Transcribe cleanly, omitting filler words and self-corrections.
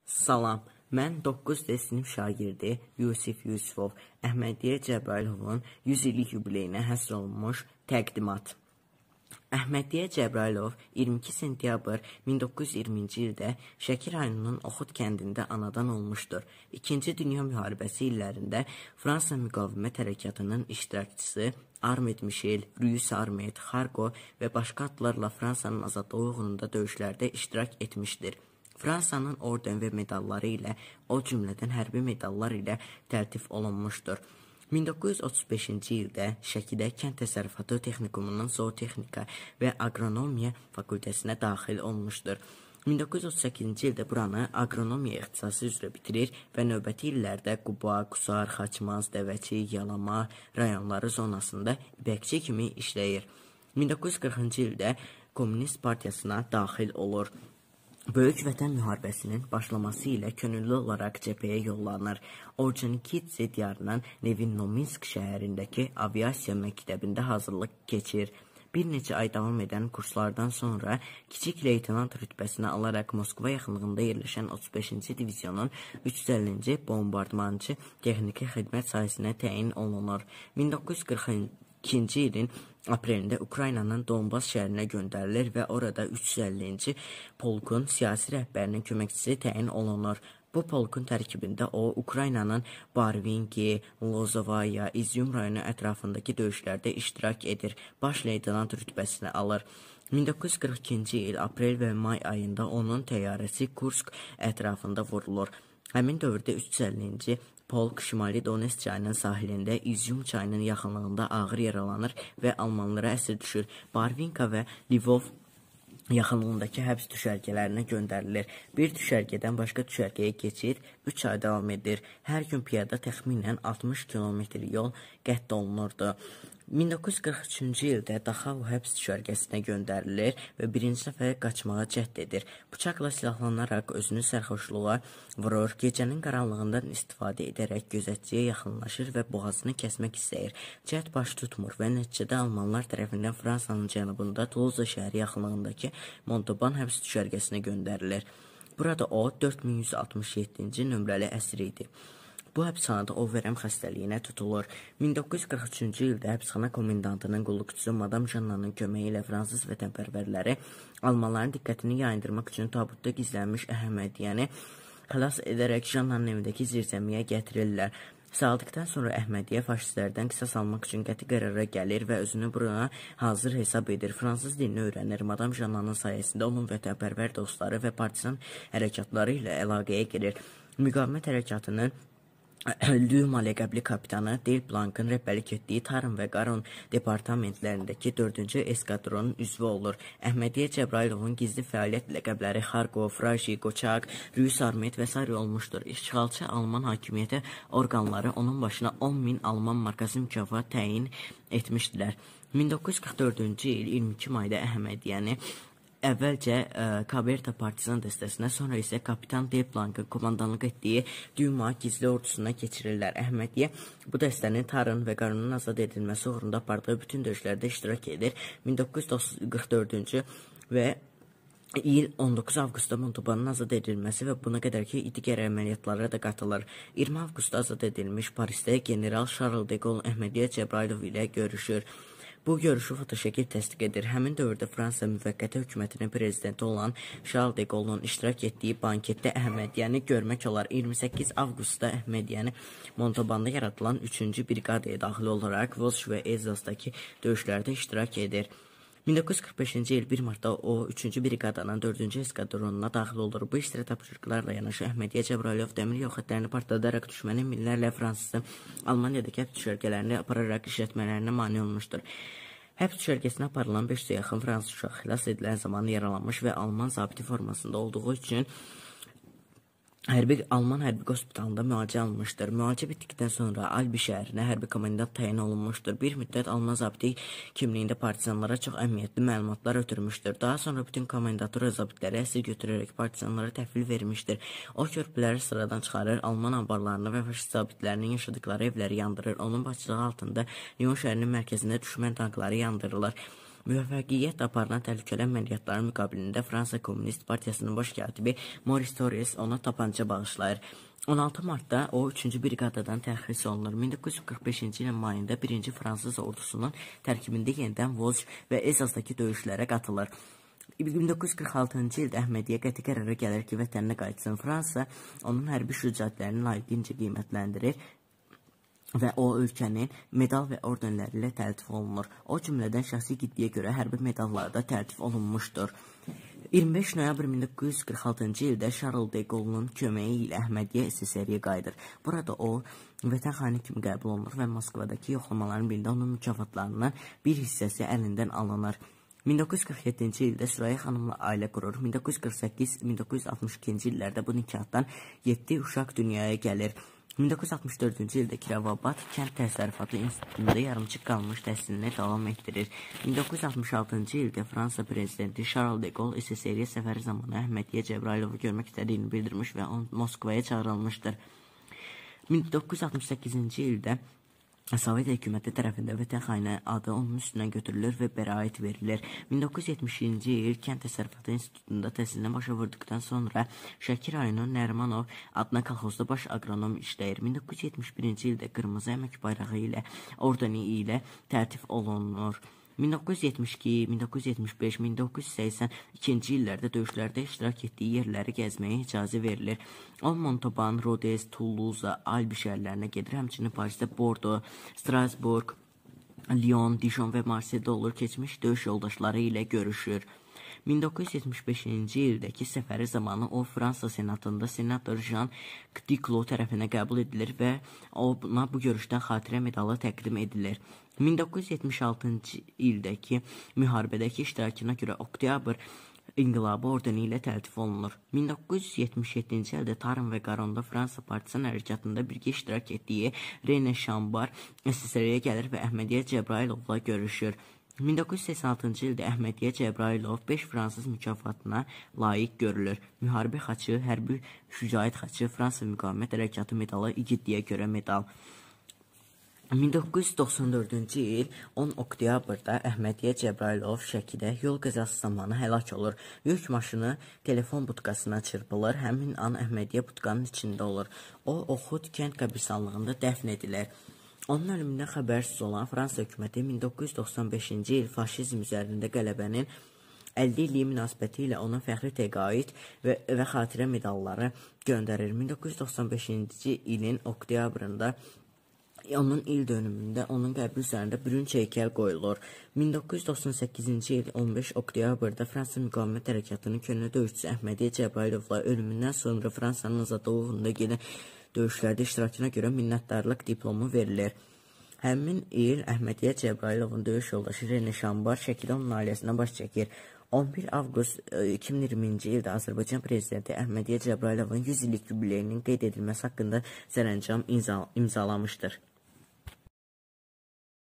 Salam, mən 9D sinif şagirdi Yusif Yusifov Əhmədiyyə Cəbrayılovun 100 illik yubileyinə həsr olunmuş təqdimat. Əhmədiyyə Cəbrayılov 22 sentyabr 1920-ci ildə Şəki rayonunun Oxud kəndində anadan olmuşdur. İkinci Dünya müharibəsi illərində Fransa müqavimət hərəkatının iştirakçısı Armed Michel, Rus Armed, Xarko və başqa adlarla Fransanın azadlığı uğrunda döyüşlərdə iştirak etmişdir. Fransanın orden və medalları ilə, o cümlədən hərbi medallar ilə təltif olunmuşdur. 1935-ci ildə Şəkidə Kənd Təsərrüfatı Texnikumunun zootexnika və agronomiya fakültəsinə daxil olmuşdur. 1938-ci ildə buranı agronomiya ixtisası üzrə bitirir və növbəti illərdə Quba, Qusar, Xaçmaz, Dəvəçi, Yalama rayonları zonasında ipəkçi kimi işləyir. 1940-cı ildə Komünist Partiyasına daxil olur. Böyük Vətən müharibəsinin başlaması ilə könüllü olaraq cəbhəyə yollanır. Orconikidze diyarının Nevinnominsk şəhərindəki aviasiya məktəbində hazırlıq keçir. Bir neçə ay davam edən kurslardan sonra kiçik leytenant rütbəsini alaraq Moskva yaxınlığında yerləşən 35-ci divizionun 350-ci bombardmançı texniki xidmət sahəsinə təyin olunur. 1942-ci ilin aprelində Ukraynanın Donbas şəhərinə göndərilir və orada 350-ci polkun siyasi rəhbərinin köməkçisi təyin olunur. Bu polkun tərkibində o, Ukraynanın Barvinki, Lozovaya, İzyum rayonu ətrafındakı döyüşlərdə iştirak edir. Baş leytenant rütbəsini alır. 1942-ci il aprel və may ayında onun təyyarəsi Kursk ətrafında vurulur. Həmin dövrdə 350-ci polk Şimali Donetsk çayının sahilində İzyum çayının yaxınlığında ağır yaralanır və almanlara əsir düşür. Barvinka və Lvov yaxınlığındakı həbs düşərgələrinə göndərilir. Bir düşərgədən başqa düşərgəyə keçid 3 ay davam edir. Hər gün piyada təxminən 60 kilometr yol qət olunurdu. 1943-cü ildə Daxau həbs düşərgəsinə göndərilir və birinci dəfə qaçmağa cəhd edir. Bıçaqla silahlanaraq özünü sərxoşluğa vurur. Gecənin qaranlığından istifadə edərək gözətçiyə yaxınlaşır və boğazını kəsmək istəyir. Cəhd baş tutmur və nəticədə almanlar tərəfindən Fransanın cənubunda Toulouse şəhəri yaxınlığındakı Montauban həbs düşərgəsinə göndərilir. Burada o 4167-ci nömrəli əsir idi. Bu həbsxanada o vərəm xəstəliyinə tutulur. 1943-cü ildə həbsxana komendantının qulluqçusu Madam Jannanın köməyi ilə fransız vətənpərvərləri almanların diqqətini yayındırmaq üçün tabutda gizlənmiş Əhmədiyyəni xilas edərək Jannanın evindəki zirzəmiyə gətirirlər. Saldıqdan sonra Əhmədiyyə faşistlərdən qisas almaq üçün qəti qərara gəlir və özünü buna hazır hesab edir. Fransız dilini öyrənir. Madam Jannanın sayəsində onun vətənpərvər dostları və partisan hərəkatları ilə əlaqəyə girir. Müqavimət hərəkatının Lüma ləqəbli kapitanı Del Blanc'ın rəhbərlik etdiyi Tarım və Qaron departamentlərindəki 4-cü eskadronun üzvü olur. Əhmədiyyə Cəbrayılovun gizli fəaliyyət ləqəbləri Xarkov, Fraji, Qoçaq, Rus Armed və s. olmuşdur. İşğalçı Alman hakimiyyəti orqanları onun başına 10.000 Alman markası mükafat təyin etmişdilər. 1944-cü il 22 mayda Əhmədiyyəni əvvəlcə Kaberta partizan dəstəsinə, sonra isə kapitan Del Blanc'ın komandanlıq etdiyi Düma gizli ordusuna keçirirlər. Əhmədiyyə bu dəstənin Tarın və Qaronun azad edilməsi uğrunda apardığı bütün döyüşlərdə iştirak edir. 1944-cü və il 19 avqustda Montaubanın azad edilməsi və buna qədərki digər əməliyyatlara da qatılır. 20 avqustda azad edilmiş Parisdə general Charles de Gaulle Əhmədiyyə Cəbrayılov ilə görüşür. Bu görüşü fotoşəkil təsdiq edir. Həmin dövrdə Fransa müvəqqəti hökumətinin prezidenti olan Charles de Gaulle'un iştirak etdiyi banketdə Əhmədiyyəni görmək olar. 28 avqustda Əhmədiyyəni Montauban'da yaradılan 3-cü briqadaya daxil olaraq Volş və Elzasdakı döyüşlərdə iştirak edir. 1945-ci il 1 martda o 3-cü briqadanın 4-cü eskadronuna daxil olur. Bu işlərə tapşırıqlarla yanaşı Əhmədiyyə Cəbrayılov dəmir yol xətlərini partladaraq düşmənin minlərlə fransızı Almaniyadakı həbs düşərgələrini apararaq işlətmələrinə mane olmuşdur. Həbs düşərgəsinə aparılan 500-ə yaxın fransız uşaq xilas edilən zamanı yaralanmış və Alman zabiti formasında olduğu üçün Alman hərbi hospitalında müalicə almışdır. Müalicə bitdikdən sonra Albi şəhərinə hərbi komandant təyin olunmuşdur. Bir müddət Alman zabiti kimliyində partizanlara çox əhəmiyyətli məlumatlar ötürmüşdür. Daha sonra bütün komandatura zabitləri əsir götürərək partizanlara təhvil vermişdir. O körpüləri sıradan çıxarır, Alman ambarlarını və faşist zabitlərinin yaşadıkları evləri yandırır. Onun başçılığı altında Lyon şəhərinin mərkəzində düşmən tankları yandırılır. Müvəffəqiyyət aparılan təhlükəli əməliyyatların müqabilində Fransa Komünist Partiyasının baş katibi Maurice Thorez ona tapanca bağışlayır. 16 martda o 3-cü briqadadan tərxis olunur. 1945-ci ilin mayında 1-ci Fransız ordusunun tərkibində yenidən Vosj və Ezazdakı döyüşlərə qatılır. 1946-cı ildə Əhmədiyyə qəti qərara gəlir ki, vətəninə qayıtsın. Fransa onun hərbi şücaətlərini layiqincə qiymətləndirir və o ölkənin medal və ordenləri ilə təltif olunur. O cümlədən şəxsi igidliyə görə hərbi medallarda təltif olunmuşdur. 25 noyabr 1946-cı ildə Charles de Gaulle'un köməyi ilə Əhmədiyyə SSR-yə qayıdır. Burada o vətən xaini kimi qəbul olunur və Moskvadakı yoxlamaların birində onun mükafatlarından bir hissəsi əlindən alınır. 1947-ci ildə Sürayya xanımla ailə qurur. 1948-1962-ci illərdə bu nikahdan 7 uşaq dünyaya gəlir. 1964-cü ildə Kirovabad Kənd Təsərrüfatı İnstitutunda yarımçıq qalmış təhsilini davam etdirir. 1966-cı ildə Fransa prezidenti Charles de Gaulle SSR-yə səfəri zamanı Əhmədiyyə Cəbrailovu görmək istədiyini bildirmiş və Moskvaya çağırılmışdır. 1968-ci ildə Sovet hökuməti tərəfində vətən xaini adı onun üstündən götürülür və bəraət verilir. 1970-ci il Kənd Təsərrüfatı İnstitutunda təhsilinə başa vurduqdan sonra Şəki rayonu Nərimanov adına kolxozda baş aqronom işləyir. 1971-ci ildə qırmızı əmək bayrağı ilə ordeni ilə təltif olunur. 1972, 1975, 1982-ci illərdə döyüşlərdə iştirak etdiyi yerləri gəzməyə icazə verilir. O, Montauban, Rodez, Toulouse, Albi şəhərlərinə gedir. Həmçinin Parisdə Bordeaux, Strasbourg, Lyon, Dijon və Marseilledə olur. Keçmiş döyüş yoldaşları ilə görüşür. 1975-ci ildəki səfəri zamanı o, Fransa senatında senator Jean Duclos tərəfinə qəbul edilir və ona bu görüşdən xatirə medalı təqdim edilir. 1976-cı ildəki müharibədəki iştirakına görə Oktyabr İnqilabı ordeni ilə təltif olunur. 1977-ci ildə Tarın və Qaronda Fransa Partisan hərəkatında birgə iştirak etdiyi René Chambard SSR-yə gəlir və Əhmədiyyə Cəbrailovla görüşür. 1986-cı ildə Əhmədiyyə Cəbrailov 5 fransız mükafatına layiq görülür. Müharibə xaçı, hərbi şücaət xaçı, Fransa müqavimət hərəkatı medalı, igidliyə görə medal. 1994-cü il 10 oktyabrda Əhmədiyyə Cəbrailov Şəkidə yol qəzası zamanı həlak olur. Yük maşını telefon butkasına çırpılır. Həmin an Əhmədiyyə butkanın içində olur. O, Oxud kənd qəbirstanlığında dəfn edilir. Onun ölümündən xəbərsiz olan Fransa hökuməti 1995-ci il faşizm üzərində qələbənin 50 illiyi münasibəti ilə ona fəxri təqaüd və xatirə medalları göndərir. 1995-ci ilin oktyabrında onun il dönümündə onun qəbri üzərində bürünc heykəl qoyulur. 1998-ci il 15 oktyabrda Fransa müqavimət hərəkatının könüllü döyüşçüsü Əhmədiyyə Cəbrailovla ölümündən sonra Fransanın azadlığı uğrunda gedən döyüşlərdə iştirakına görə minnətdarlıq diplomu verilir. Həmin il Əhmədiyyə Cəbrailovun döyüş yoldaşı René Chambard Şəkidə onun ailəsinə baş çəkir. 11 avqust 2020-ci ildə Azərbaycan prezidenti Əhmədiyyə Cəbrailovun 100 illik yubileyinin qeyd edilməsi haqqında sərəncam imzalamışdır.